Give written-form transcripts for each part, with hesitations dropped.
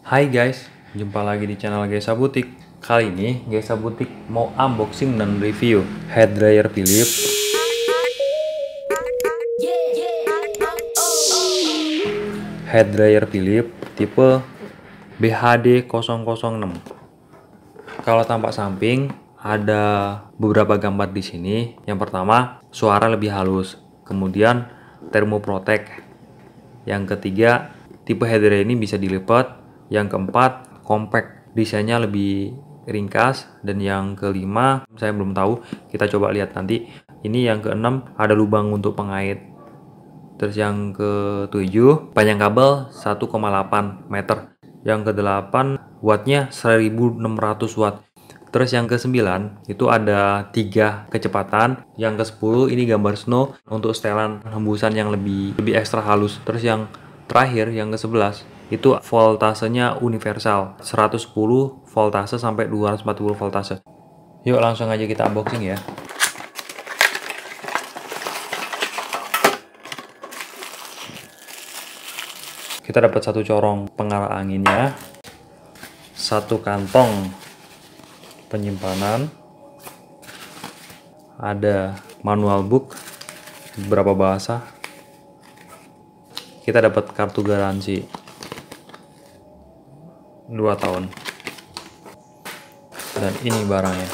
Hai guys, jumpa lagi di channel Gesa Butik. Kali ini Gesa Butik mau unboxing dan review hair dryer Philips tipe BHD006. Kalau tampak samping ada beberapa gambar di sini. Yang pertama, suara lebih halus. Kemudian thermoprotect. Yang ketiga, tipe hair dryer ini bisa dilipat. Yang keempat, compact, desainnya lebih ringkas. Dan yang kelima, saya belum tahu, kita coba lihat nanti. Ini yang keenam, ada lubang untuk pengait. Terus yang ketujuh, panjang kabel 1,8 meter. Yang kedelapan, wattnya 1600 watt. Terus yang ke-9 itu ada 3 kecepatan. Yang ke-10 ini gambar snow untuk setelan hembusan yang lebih ekstra halus. Terus yang terakhir yang ke-11 itu voltasenya universal, 110 voltase sampai 240 voltase. Yuk langsung aja kita unboxing ya. Kita dapat satu corong pengarah anginnya, satu kantong penyimpanan, ada manual book beberapa bahasa, kita dapat kartu garansi 2 tahun, dan ini barangnya.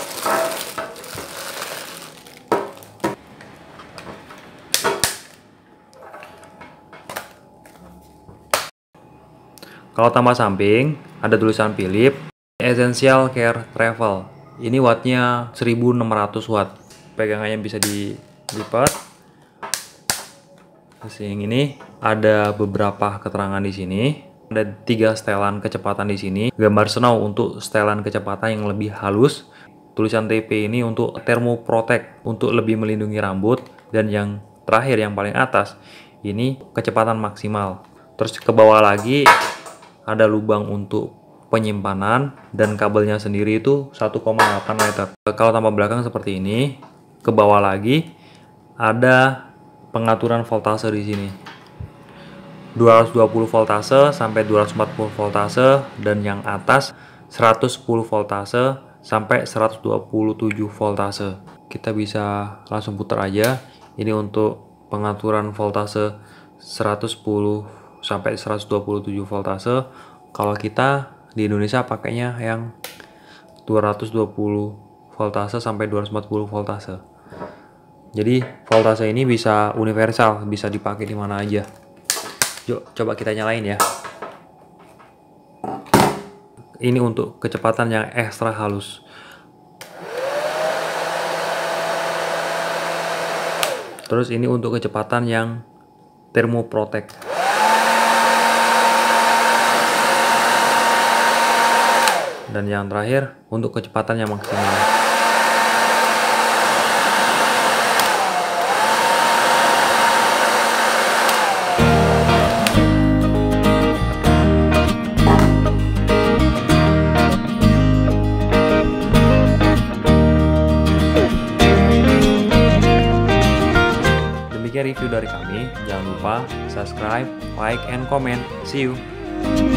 Kalau tambah samping ada tulisan Philips Essential Care Travel. Ini wattnya 1600 watt. Pegangannya bisa dilipat. Terus yang ini ada beberapa keterangan di sini. Ada 3 setelan kecepatan di sini. Gambar snow untuk setelan kecepatan yang lebih halus. Tulisan TP ini untuk thermoprotect, untuk lebih melindungi rambut. Dan yang terakhir yang paling atas ini kecepatan maksimal. Terus ke bawah lagi ada lubang untuk penyimpanan, dan kabelnya sendiri itu 1,8 meter. Kalau tambah belakang seperti ini, ke bawah lagi ada pengaturan voltase di sini. 220 voltase sampai 240 voltase, dan yang atas 110 voltase sampai 127 voltase. Kita bisa langsung putar aja. Ini untuk pengaturan voltase 110 sampai 127 voltase. Kalau kita di Indonesia pakainya yang 220 voltase sampai 240 voltase. Jadi voltase ini bisa universal, bisa dipakai di mana aja. Yuk coba kita nyalain ya. Ini untuk kecepatan yang ekstra halus. Terus ini untuk kecepatan yang thermoprotect. Dan yang terakhir untuk kecepatan yang maksimal. Demikian review dari kami. Jangan lupa subscribe, like, and comment. See you.